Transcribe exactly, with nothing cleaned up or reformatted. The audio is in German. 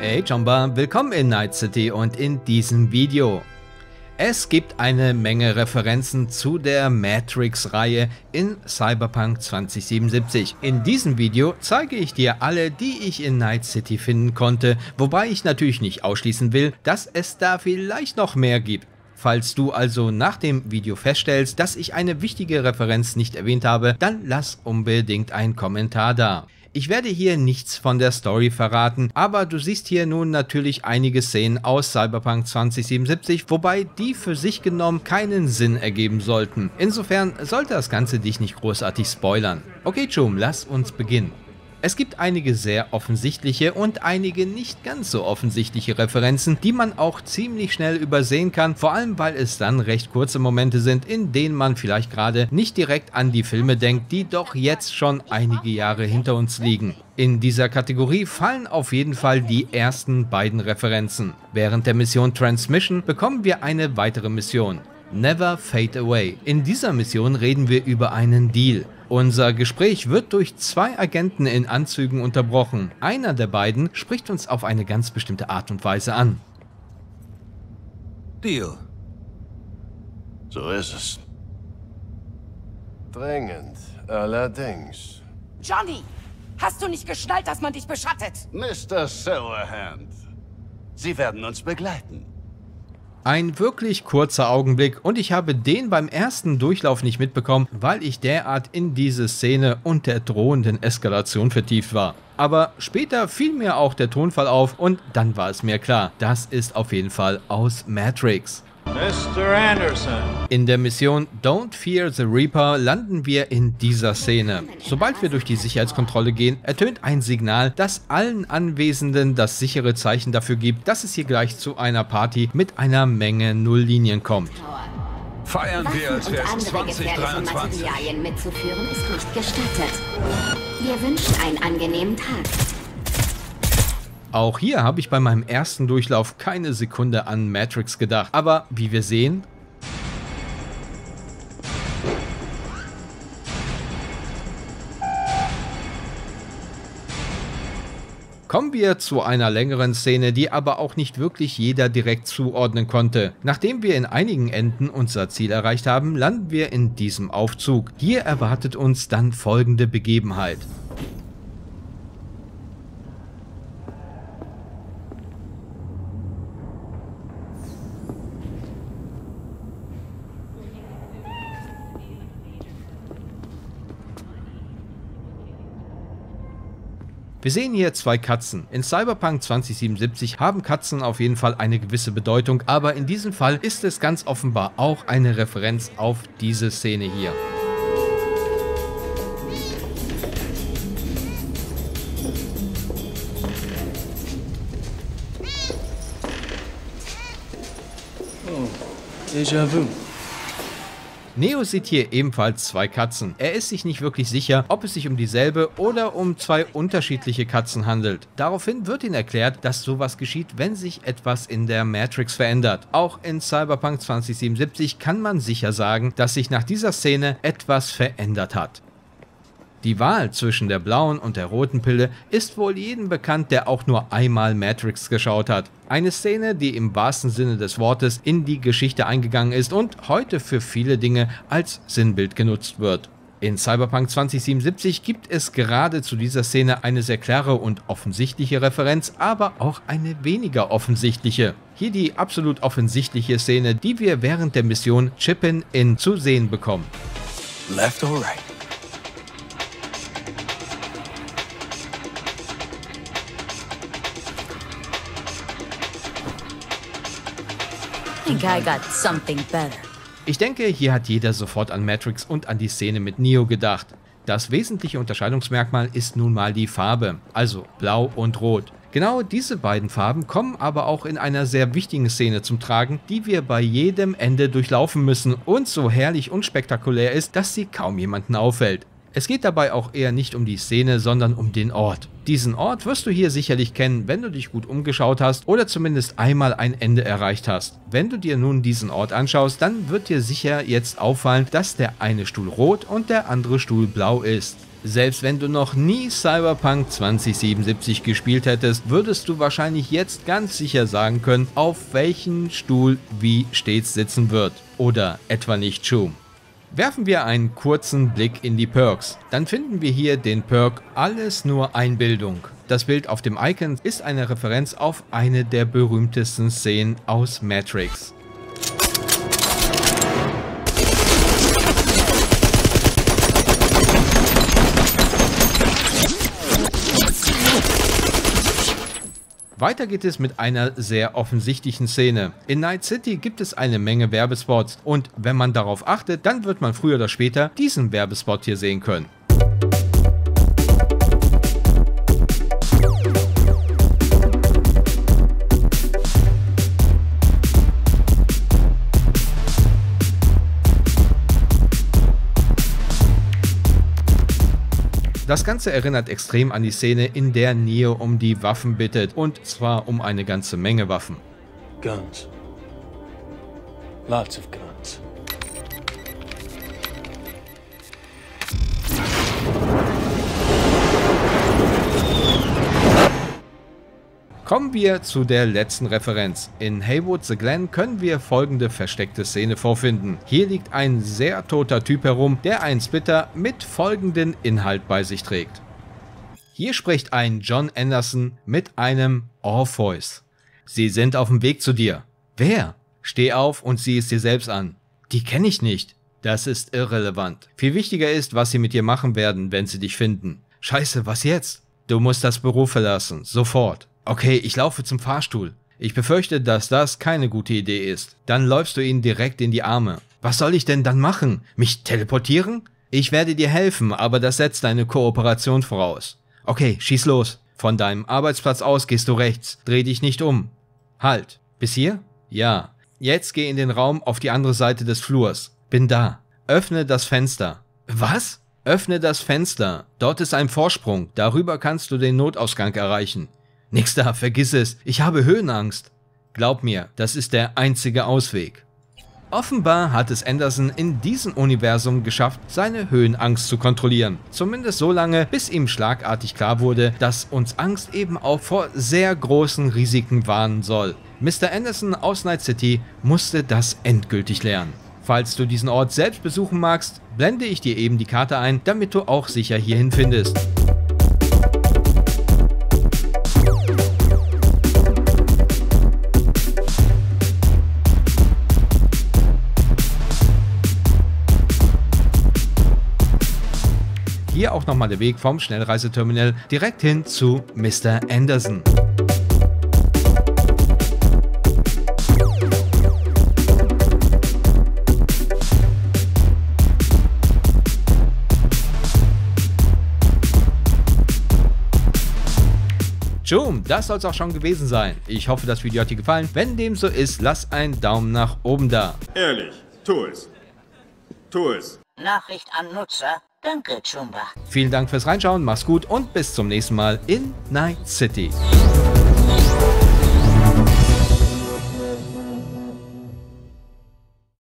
Hey Jomba, willkommen in Night City und in diesem Video. Es gibt eine Menge Referenzen zu der Matrix-Reihe in Cyberpunk zwanzig siebenundsiebzig. In diesem Video zeige ich dir alle, die ich in Night City finden konnte, wobei ich natürlich nicht ausschließen will, dass es da vielleicht noch mehr gibt. Falls du also nach dem Video feststellst, dass ich eine wichtige Referenz nicht erwähnt habe, dann lass unbedingt einen Kommentar da. Ich werde hier nichts von der Story verraten, aber du siehst hier nun natürlich einige Szenen aus Cyberpunk zwanzig siebenundsiebzig, wobei die für sich genommen keinen Sinn ergeben sollten. Insofern sollte das Ganze dich nicht großartig spoilern. Okay Chum, lass uns beginnen. Es gibt einige sehr offensichtliche und einige nicht ganz so offensichtliche Referenzen, die man auch ziemlich schnell übersehen kann, vor allem weil es dann recht kurze Momente sind, in denen man vielleicht gerade nicht direkt an die Filme denkt, die doch jetzt schon einige Jahre hinter uns liegen. In dieser Kategorie fallen auf jeden Fall die ersten beiden Referenzen. Während der Mission Transmission bekommen wir eine weitere Mission. Never Fade Away. In dieser Mission reden wir über einen Deal. Unser Gespräch wird durch zwei Agenten in Anzügen unterbrochen. Einer der beiden spricht uns auf eine ganz bestimmte Art und Weise an. Deal. So ist es. Dringend, allerdings. Johnny, hast du nicht geschnallt, dass man dich beschattet? Mister Silverhand, Sie werden uns begleiten. Ein wirklich kurzer Augenblick und ich habe den beim ersten Durchlauf nicht mitbekommen, weil ich derart in diese Szene und der drohenden Eskalation vertieft war. Aber später fiel mir auch der Tonfall auf und dann war es mir klar, das ist auf jeden Fall aus Matrix. Mister Anderson. In der Mission Don't Fear the Reaper landen wir in dieser Szene. Sobald wir durch die Sicherheitskontrolle gehen, ertönt ein Signal, das allen Anwesenden das sichere Zeichen dafür gibt, dass es hier gleich zu einer Party mit einer Menge Nulllinien kommt. Feiern wir, als wäre es zwanzig dreiundzwanzig. Materialien mitzuführen ist nicht gestattet. Wir wünschen einen angenehmen Tag. Auch hier habe ich bei meinem ersten Durchlauf keine Sekunde an Matrix gedacht, aber wie wir sehen, kommen wir zu einer längeren Szene, die aber auch nicht wirklich jeder direkt zuordnen konnte. Nachdem wir in einigen Enden unser Ziel erreicht haben, landen wir in diesem Aufzug. Hier erwartet uns dann folgende Begebenheit. Wir sehen hier zwei Katzen. In Cyberpunk zwanzig siebenundsiebzig haben Katzen auf jeden Fall eine gewisse Bedeutung, aber in diesem Fall ist es ganz offenbar auch eine Referenz auf diese Szene hier. Oh, déjà vu. Neo sieht hier ebenfalls zwei Katzen. Er ist sich nicht wirklich sicher, ob es sich um dieselbe oder um zwei unterschiedliche Katzen handelt. Daraufhin wird ihm erklärt, dass sowas geschieht, wenn sich etwas in der Matrix verändert. Auch in Cyberpunk zwanzig siebenundsiebzig kann man sicher sagen, dass sich nach dieser Szene etwas verändert hat. Die Wahl zwischen der blauen und der roten Pille ist wohl jedem bekannt, der auch nur einmal Matrix geschaut hat. Eine Szene, die im wahrsten Sinne des Wortes in die Geschichte eingegangen ist und heute für viele Dinge als Sinnbild genutzt wird. In Cyberpunk zwanzig siebenundsiebzig gibt es gerade zu dieser Szene eine sehr klare und offensichtliche Referenz, aber auch eine weniger offensichtliche. Hier die absolut offensichtliche Szene, die wir während der Mission Chippin' In zu sehen bekommen. Left or right? I think I got something better. Ich denke, hier hat jeder sofort an Matrix und an die Szene mit Neo gedacht. Das wesentliche Unterscheidungsmerkmal ist nun mal die Farbe, also blau und rot. Genau diese beiden Farben kommen aber auch in einer sehr wichtigen Szene zum Tragen, die wir bei jedem Ende durchlaufen müssen und so herrlich unspektakulär ist, dass sie kaum jemanden auffällt. Es geht dabei auch eher nicht um die Szene, sondern um den Ort. Diesen Ort wirst du hier sicherlich kennen, wenn du dich gut umgeschaut hast oder zumindest einmal ein Ende erreicht hast. Wenn du dir nun diesen Ort anschaust, dann wird dir sicher jetzt auffallen, dass der eine Stuhl rot und der andere Stuhl blau ist. Selbst wenn du noch nie Cyberpunk zwanzig siebenundsiebzig gespielt hättest, würdest du wahrscheinlich jetzt ganz sicher sagen können, auf welchen Stuhl wie stets sitzen wird. Oder etwa nicht Schuh. Werfen wir einen kurzen Blick in die Perks. Dann finden wir hier den Perk Alles nur Einbildung. Das Bild auf dem Icon ist eine Referenz auf eine der berühmtesten Szenen aus Matrix. Weiter geht es mit einer sehr offensichtlichen Szene. In Night City gibt es eine Menge Werbespots und wenn man darauf achtet, dann wird man früher oder später diesen Werbespot hier sehen können. Das Ganze erinnert extrem an die Szene, in der Neo um die Waffen bittet, und zwar um eine ganze Menge Waffen. Guns. Lots of guns. Kommen wir zu der letzten Referenz. In Haywood the Glen können wir folgende versteckte Szene vorfinden. Hier liegt ein sehr toter Typ herum, der einen Splitter mit folgenden Inhalt bei sich trägt. Hier spricht ein John Anderson mit einem Orpheus. Sie sind auf dem Weg zu dir. Wer? Steh auf und sieh es dir selbst an. Die kenne ich nicht. Das ist irrelevant. Viel wichtiger ist, was sie mit dir machen werden, wenn sie dich finden. Scheiße, was jetzt? Du musst das Büro verlassen. Sofort. Okay, ich laufe zum Fahrstuhl. Ich befürchte, dass das keine gute Idee ist. Dann läufst du ihnen direkt in die Arme. Was soll ich denn dann machen? Mich teleportieren? Ich werde dir helfen, aber das setzt eine Kooperation voraus. Okay, schieß los. Von deinem Arbeitsplatz aus gehst du rechts. Dreh dich nicht um. Halt. Bis hier? Ja. Jetzt geh in den Raum auf die andere Seite des Flurs. Bin da. Öffne das Fenster. Was? Öffne das Fenster. Dort ist ein Vorsprung. Darüber kannst du den Notausgang erreichen. Nix da, vergiss es. Ich habe Höhenangst. Glaub mir, das ist der einzige Ausweg. Offenbar hat es Anderson in diesem Universum geschafft, seine Höhenangst zu kontrollieren. Zumindest so lange, bis ihm schlagartig klar wurde, dass uns Angst eben auch vor sehr großen Risiken warnen soll. Mister Anderson aus Night City musste das endgültig lernen. Falls du diesen Ort selbst besuchen magst, blende ich dir eben die Karte ein, damit du auch sicher hierhin findest. Hier auch nochmal der Weg vom Schnellreiseterminal direkt hin zu Mister Anderson. Tschum, das soll es auch schon gewesen sein. Ich hoffe, das Video hat dir gefallen. Wenn dem so ist, lass einen Daumen nach oben da. Ehrlich, tu es. Tu es. Nachricht an Nutzer. Danke, Chumba. Vielen Dank fürs Reinschauen, mach's gut und bis zum nächsten Mal in Night City.